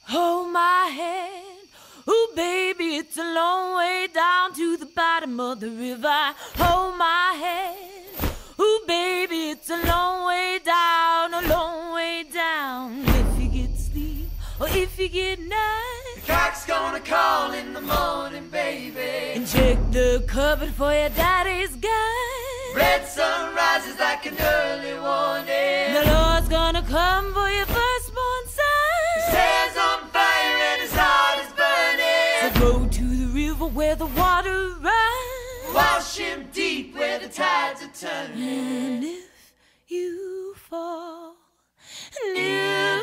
Hold my hand, ooh baby, it's a long way down to the bottom of the river. Hold my hand, ooh baby, it's a long way down, a long way down. If you get sleep or if you get night, the cock's gonna call in the morning, baby. And check the cupboard for your daddy's guide. Red sun rises like an early warning. The Lord's gonna come for your firstborn son. His hair's on fire and his heart is burning. So go to the river where the water runs. Wash him deep where the tides are turning. And if you fall, and if